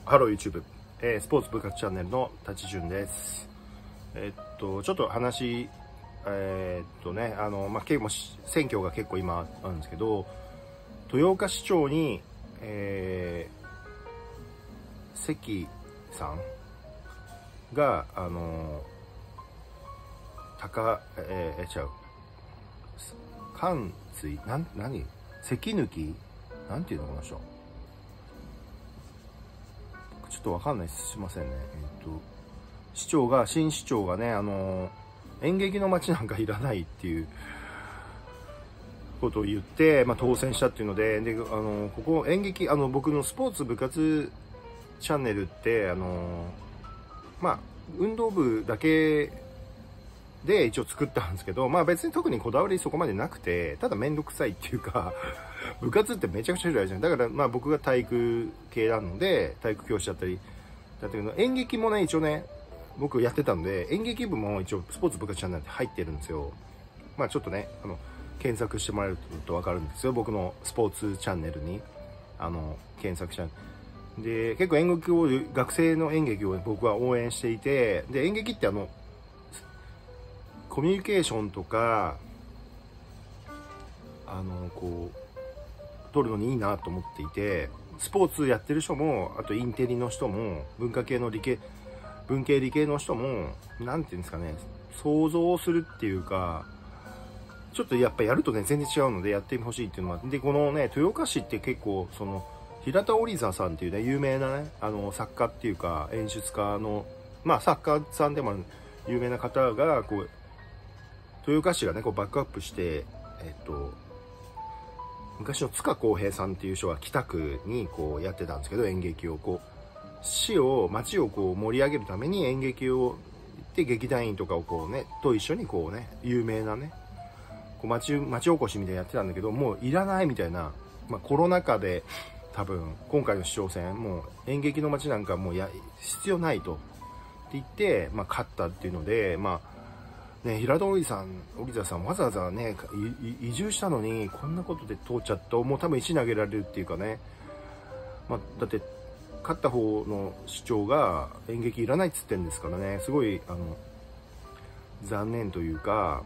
ハロー YouTube、スポーツ部活チャンネルの立潤です。ちょっと話、結構選挙が結構今あるんですけど、豊岡市長に、関さんが、関水、何関抜なんていうのこの人。ちょっとわかんないです。すいませんね。新市長がね、演劇の街なんかいらないっていうことを言って、当選したっていうので、ここ演劇、僕のスポーツ部活チャンネルって、運動部だけで一応作ったんですけど、別に特にこだわりそこまでなくて、ただめんどくさいっていうか、部活ってめちゃくちゃ広いじゃん。だから僕が体育系なので、体育教師だったり、だったけど、演劇もね、一応ね、僕やってたんで、演劇部も一応スポーツ部活チャンネルって入ってるんですよ。ちょっとね、検索してもらえるとわかるんですよ。僕のスポーツチャンネルに、検索したで、結構演劇を、学生の演劇を僕は応援していて、で、演劇ってコミュニケーションとか、取るのにいいなと思っていて、スポーツやってる人も、あとインテリの人も、文系理系の人も、なんていうんですかね、想像するっていうか、ちょっとやっぱやるとね、全然違うのでやってほしいっていうのは、で、このね、豊岡市って結構、平田織座さんっていうね、有名なね、作家っていうか、演出家の、作家さんでもある、有名な方が、豊岡市がね、バックアップして、昔の塚公平さんっていう人が北区にやってたんですけど、演劇を町を盛り上げるために演劇をで劇団員とかをと一緒に有名なね、町おこしみたいなやってたんだけど、もういらないみたいな、コロナ禍で多分今回の市長選、もう演劇の街なんかもう必要ないとって言って、勝ったっていうので、平戸織座さんわざわざね、移住したのに、こんなことで通っちゃった、もう多分石投げられるっていうかね。だって、勝った方の市長が演劇いらないっつってんですからね、すごい、残念というか、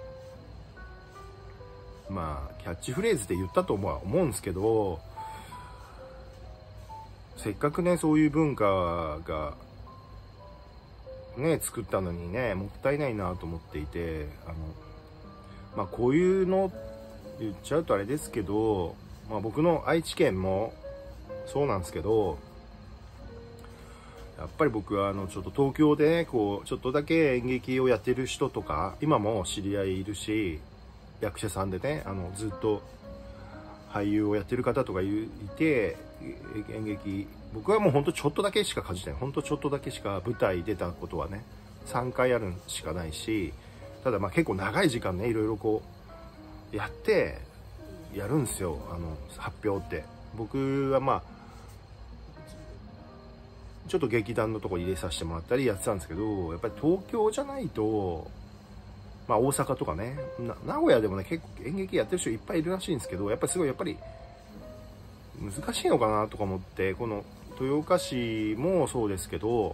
キャッチフレーズで言ったとは思うんですけど、せっかくね、そういう文化が、ね、作ったのにね、もったいないなと思っていて、こういうの言っちゃうとあれですけど、僕の愛知県もそうなんですけど、やっぱり僕はちょっと東京でね、ちょっとだけ演劇をやってる人とか、今も知り合いいるし、役者さんでね、ずっと俳優をやってる方とかいて、演劇、僕はもうほんとちょっとだけしか感じない。ほんとちょっとだけしか舞台出たことはね、3回あるしかないし、ただ結構長い時間ね、いろいろやってやるんですよ、発表って。僕はちょっと劇団のとこ入れさせてもらったりやってたんですけど、やっぱり東京じゃないと、大阪とかね、名古屋でもね、結構演劇やってる人いっぱいいるらしいんですけど、やっぱり難しいのかなとか思って、この豊岡市もそうですけど、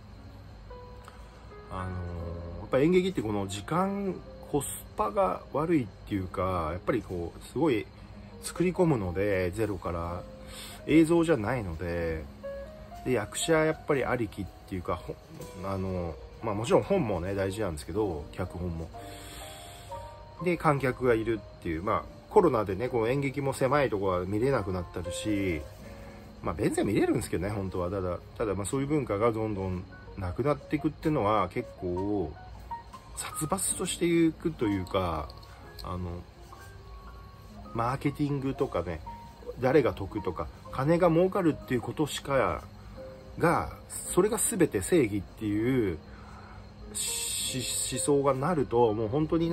やっぱ演劇ってこの時間、コスパが悪いっていうか、やっぱりすごい作り込むので、ゼロから映像じゃないので、役者やっぱりありきっていうか、もちろん本もね、大事なんですけど、脚本も。で、観客がいるっていう、コロナでね、演劇も狭いところは見れなくなったるし、全然見れるんですけどね、本当は。ただそういう文化がどんどんなくなっていくっていうのは結構、殺伐としていくというか、マーケティングとかね、誰が得とか、金が儲かるっていうことしか、それが全て正義っていう思想がなると、もう本当に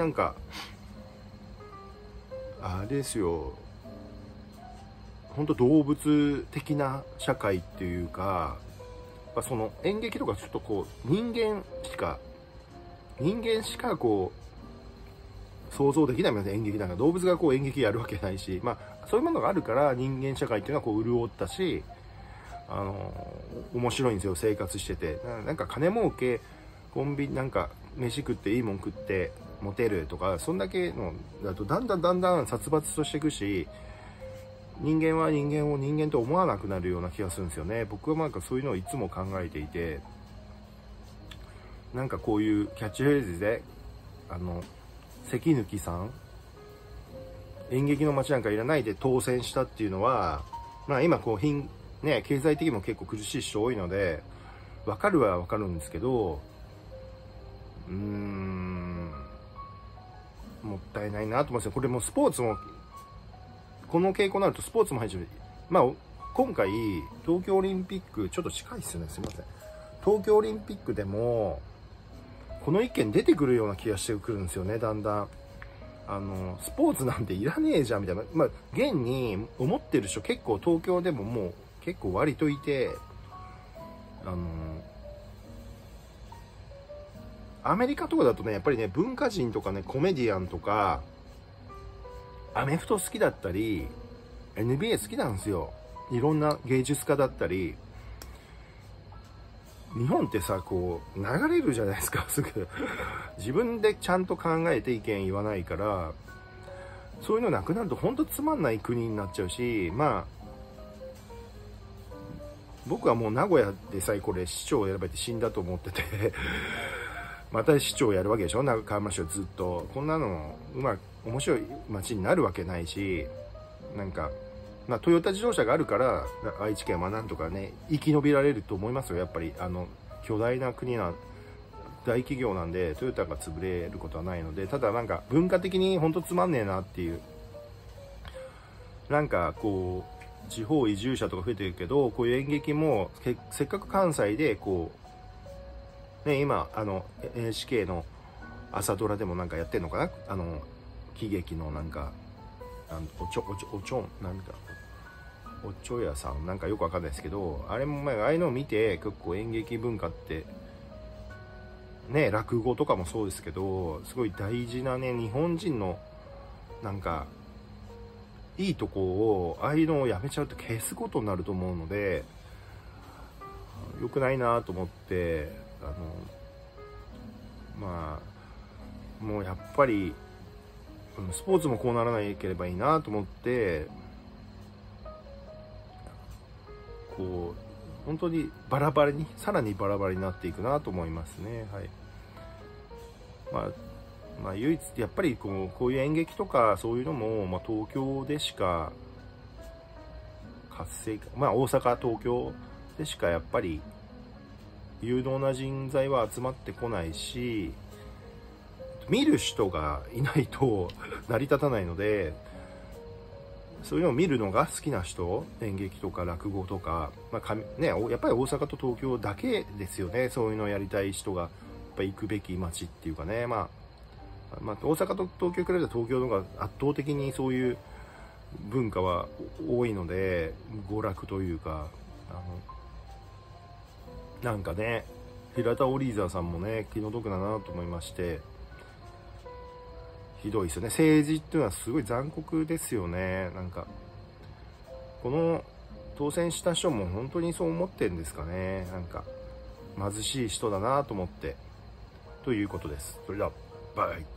あれですよ、本当動物的な社会っていうか、演劇とかちょっと人間しか想像できないもんね、演劇なんか。動物が演劇やるわけないし、そういうものがあるから人間社会っていうのは潤ったし、 面白いんですよ、生活してて。なんか金儲け、コンビニなんか飯食っていいもん食ってモテるとか、そんだけのだとだんだん殺伐としていくし、人間は人間を人間と思わなくなるような気がするんですよね。僕はなんかそういうのをいつも考えていて、なんかこういうキャッチフレーズで関貫さん、演劇の街なんかいらないで当選したっていうのは、まあ今こう経済的にも結構苦しい人多いので、わかるはわかるんですけど、もったいないなと思いますよ。これもスポーツも、この傾向になるとスポーツも入ってる。まあ、今回、東京オリンピック、ちょっと近いっすよね、すいません。東京オリンピックでも、この意見出てくるような気がしてくるんですよね、だんだん。スポーツなんていらねえじゃん、みたいな。まあ、現に思ってる人結構東京でももう結構割といて、アメリカとかだとね、やっぱりね、文化人とかね、コメディアンとか、アメフト好きだったり、NBA 好きなんですよ。いろんな芸術家だったり。日本ってさ、こう、流れるじゃないですか、すぐ。自分でちゃんと考えて意見言わないから、そういうのなくなると本当つまんない国になっちゃうし、まあ、僕はもう名古屋でさえこれ市長を選ばれて死んだと思ってて、また市長やるわけでしょ、河村市長ずっと。こんなの、面白い街になるわけないし、なんか、まあ、トヨタ自動車があるから、愛知県はなんとかね、生き延びられると思いますよ、やっぱり。巨大な国な、大企業なんで、トヨタが潰れることはないので、ただなんか、文化的にほんとつまんねえなっていう。なんか、こう、地方移住者とか増えてるけど、こういう演劇も、せっかく関西で、こう、ね、今、NHK の朝ドラでもなんかやってんのかな、喜劇のなんか、おちょやさんなんかよくわかんないですけど、あれもああいうのを見て、結構演劇文化って、ね、落語とかもそうですけど、すごい大事なね、日本人の、なんか、いいとこを、ああいうのをやめちゃうと消すことになると思うので、良くないなと思って、まあ、もうやっぱり、スポーツもこうならなければいいなと思って、こう、本当にさらにバラバラになっていくなと思いますね。はい。まあ、唯一、やっぱりこういう演劇とかそういうのも、まあ、東京でしか活性化、まあ、大阪、東京でしかやっぱり有能な人材は集まってこないし、見る人がいないと成り立たないので、そういうのを見るのが好きな人、演劇とか落語とか、まあね、やっぱり大阪と東京だけですよね。そういうのをやりたい人がやっぱ行くべき街っていうかね。まあ、大阪と東京比べたら東京の方が圧倒的にそういう文化は多いので、娯楽というか、なんかね、平田オリーザーさんもね、気の毒だなと思いまして、ひどいですよね。政治っていうのはすごい残酷ですよね。なんか、この当選した人も本当にそう思ってるんですかね。なんか、貧しい人だなと思って。ということです。それでは、バイ。